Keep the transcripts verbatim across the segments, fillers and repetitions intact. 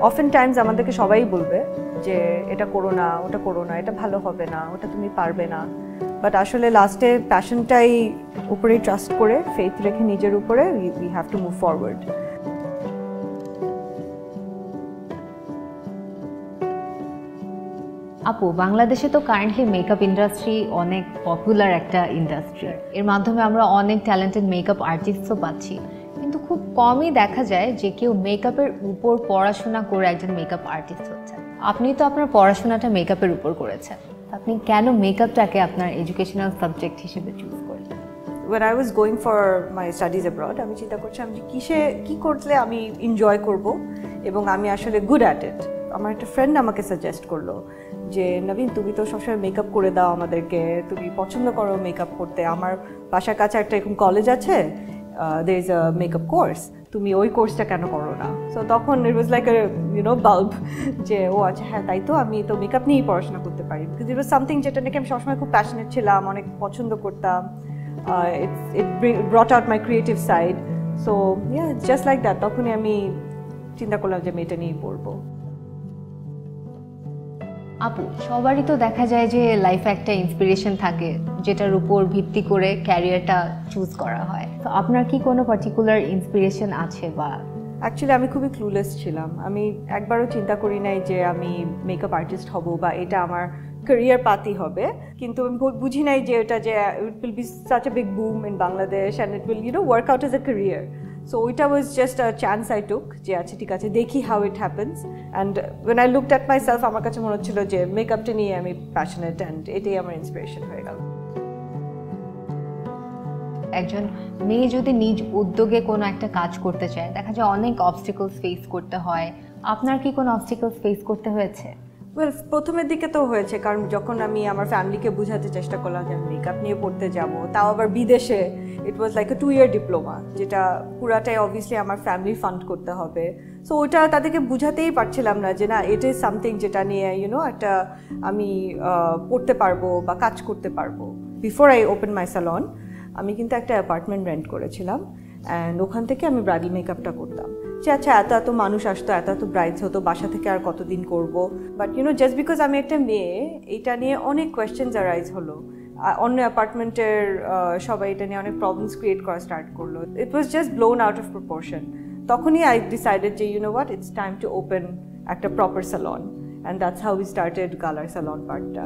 Often Times আমাদেরকে সবাই বলবে যে এটা করো না, ওটা করো না, এটা ভালো হবে না, ওটা তুমি পারবে না। বাট আসলে লাস্টে প্যাশনটাই উপরেই ট্রাস্ট করে, ফেথ রেখে নিজের উপরে we have to move forward. আপু, বাংলাদেশে তো কারেন্টলি মেকআপ ইন্ডাস্ট্রি অনেক পপুলার একটা ইন্ডাস্ট্রি। এর মাধ্যমে আমরা অনেক ট্যালেন্টেড মেকআপ আর্টিস্টও পাচ্ছি, কিন্তু খুব কমই দেখা যায় যে কেউ মেকআপের উপর পড়াশোনা করে একজন মেকআপ আর্টিস্ট হচ্ছে। আপনি তো আপনার পড়াশোনাটা মেকআপের উপর করেছেন, আপনি কেন মেকআপটাকে আপনার এডুকেশনাল সাবজেক্ট হিসেবে চুজ করলেন? When I was going for my studies abroad, আমি চিন্তা করছিলাম যে কিসে কি করলে আমি এনজয় করব এবং আমি আসলে গুড অ্যাট ইট। আমার একটা ফ্রেন্ড আমাকে সাজেস্ট করলো যে নবীন, তুমি তো সবসময় মেকআপ করে দাও আমাদেরকে, তুমি পছন্দ করো মেকআপ করতে, আমার বাসার কাছে একটা এরকম কলেজ আছে, there is a makeup course, তুমি ওই কোর্সটা কেন করো না? সো তখন it was like a you know bulb যে ও আচ্ছা হ্যাঁ তাই তো, আমি তো মেকআপ নিয়েই পড়াশোনা করতে পারি। বিকজ ইট ওয়াজ সামথিং যেটা নাকি আমি সবসময় খুব প্যাশনেট ছিলাম, অনেক পছন্দ করতাম। Uh, it, it brought out my creative side. So yeah, it's just like that. তখনই আমি চিন্তা করলাম যে আমি এটা নিয়েই পড়বো। আপু, সবারই তো দেখা যায় যে লাইফে একটা ইন্সপিরেশন থাকে যেটার উপর ভিত্তি করে ক্যারিয়ারটা চুজ করা হয়। তো আপনার কি কোনো পার্টিকুলার ইন্সপিরেশন আছে? বা অ্যাকচুয়ালি আমি খুবই ক্লুলেস ছিলাম, আমি একবারও চিন্তা করি নাই যে আমি মেকআপ আর্টিস্ট হব বা এটা আমার career পাতি হবে, কিন্তু আমি বুঝি নাই যে এটা যে it will be such a big boom in Bangladesh and it will you know work out as a career. So ওইটা was just a chance I took যে আচ্ছা ঠিক আছে দেখি how it happens, and when I looked at myself আমার কাছে মনে হচ্ছিল যে মেকআপটা নিয়ে আমি প্যাশনেট and এটাই আমার ইন্সপিরেশন হয়ে গেল। একজন মেয়ে যদি নিজ উদ্যোগে কোনো একটা কাজ করতে চায়, দেখা যায় অনেক অবস্টিকলস ফেস করতে হয়। আপনার কি কোনো অবস্টিকলস ফেস করতে হয়েছে? ওয়েল, প্রথমের দিকে তো হয়েছে, কারণ যখন আমি আমার ফ্যামিলিকে বোঝাতে চেষ্টা করলাম যে আমি মেকআপ নিয়ে পড়তে যাব, তাও আবার বিদেশে, it was like a two year diploma, যেটা পুরাটাই অবভিয়াসলি আমার ফ্যামিলি ফান্ড করতে হবে। সো ওইটা তাদেরকে বোঝাতেই পারছিলাম না যে না ইট ইজ সামথিং যেটা নিয়ে ইউনো একটা আমি পড়তে পারবো বা কাজ করতে পারবো। Before I open my salon আমি কিন্তু একটা অ্যাপার্টমেন্ট রেন্ট করেছিলাম, অ্যান্ড ওখান থেকে আমি ব্রাইডাল মেকআপটা করতাম। যে আচ্ছা এত এত মানুষ আসতো, এত এত ব্রাইডস হতো, বাসা থেকে আর কতদিন করব। বাট ইউনো জাস্ট বিকজ আমি একটা মেয়ে, এটা নিয়ে অনেক কোয়েশ্চেনস অ্যারাইজ হলো। অন্য অ্যাপার্টমেন্টের সবাই এটা নিয়ে অনেক প্রবলেমস ক্রিয়েট করা স্টার্ট করলো। It was just blown out of proportion. তখনই আই ডিসাইডেড যে you know what, it's time to open একটা proper salon, and that's how we started গালার স্যালন পার্টটা।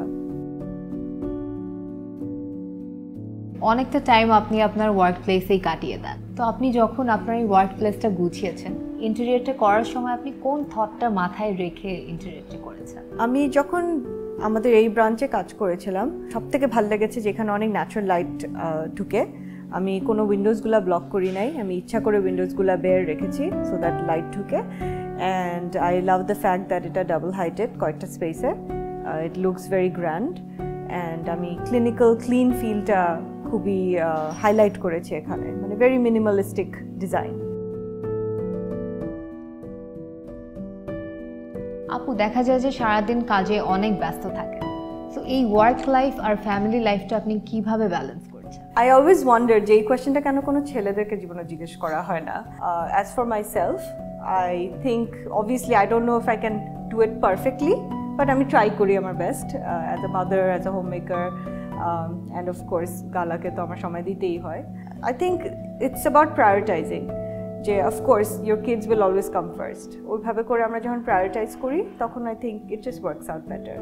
অনেকটা টাইম আপনি আপনার ওয়ার্ক প্লেসেই কাটিয়ে দেন, তো আপনি যখন আপনার এই ওয়ার্ক প্লেসটা গুছিয়েছেন, ইন্টেরিয়রটা করার সময় আপনি কোন থটটা মাথায় রেখে ইন্টেরিয়রটা করেছেন? আমি যখন আমাদের এই ব্রাঞ্চে কাজ করেছিলাম, সব থেকে ভালো লেগেছে যেখানে অনেক ন্যাচারাল লাইট ঢুকে। আমি কোনো উইন্ডোজগুলো ব্লক করি নাই, আমি ইচ্ছা করে উইন্ডোজগুলো বের রেখেছি সো দ্যাট লাইট ঢুকে। And I love the fact that এটা ডাবল হাইটেড কয়েকটা স্পেসে, it looks very grand. And আমি ক্লিনিক্যাল ক্লিন ফিলটা খুবই হাইলাইট করেছি এখানে, মানে ভেরি মিনিমালিস্টিক ডিজাইন। আপু, দেখা যায় যে সারাদিন কাজে অনেক ব্যস্ত থাকে, সো এই ওয়ার্ক লাইফ আর ফ্যামিলি লাইফটা আপনি কিভাবে ব্যালেন্স করছেন? আই অলওয়েজ ওয়ান্ডার যে এই কোয়েশ্চেনটা কেন কোনো ছেলেদেরকে জীবনে জিজ্ঞেস করা হয় না। As for my self I think obviously I don't know if I can do it perfectly, but আমি ট্রাই করি আমার best as a mother, as a home maker, and of course গালাকে তো আমার সময় দিতেই হয়। I think it's about prioritizing, যে of course your kids will always come first. ওইভাবে করে আমরা যখন প্রায়োরিটাইজ করি তখন I think it just works out better.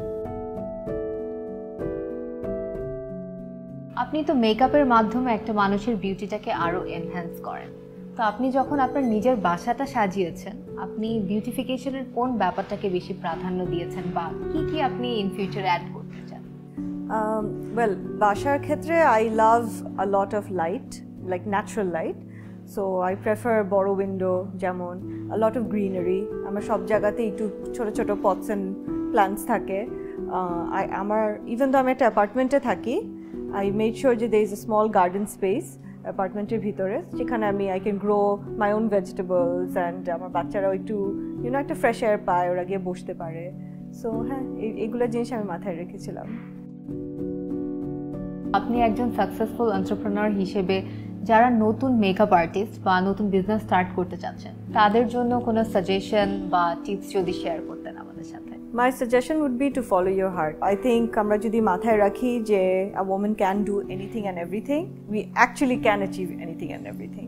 আপনি তো মেকআপের মাধ্যমে একটা মানুষের বিউটিটাকে আরও এনহ্যান্স করেন, তো আপনি যখন আপনার নিজের বাসাটা সাজিয়েছেন, আপনি বিউটিফিকেশনের কোন ব্যাপারটাকে বেশি প্রাধান্য দিয়েছেন বা কি কি আপনি ইন ফিউচার অ্যাড করতে চান? ওয়েল, বাসার ক্ষেত্রে I love a lot of light, like natural light. So I prefer বড় উইন্ডো, যেমন আ লট অফ গ্রিনারি। আমার সব জায়গাতেই একটু ছোটো ছোটো পটস অ্যান্ড প্ল্যান্টস থাকে। আমার ইভেন তো আমি একটা অ্যাপার্টমেন্টে থাকি, আই মেড শিওর যে there is a small garden space অ্যাপার্টমেন্টের ভিতরে, যেখানে আমি I can grow my own vegetables, and আমার বাচ্চারাও একটু ইউনো একটা ফ্রেশ এয়ার পায়, ওরা গিয়ে বসতে পারে। সো হ্যাঁ, এইগুলো জিনিস আমি মাথায় রেখেছিলাম। আপনি একজন সাকসেসফুল এন্টারপ্রেনার হিসেবে যারা নতুন মেকআপ আর্টিস্ট বা নতুন বিজনেস স্টার্ট করতে চাচ্ছেন তাদের জন্য কোনো সাজেশন বা টিপস যদি শেয়ার করতেন আমাদের সাথে? My suggestion would be to follow your heart. I think আমরা যদি মাথায় রাখি যে a woman can do anything and everything, we actually can achieve anything and everything.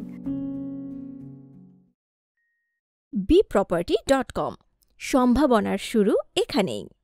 B property dot com, সম্ভাবনার শুরু এখানেই।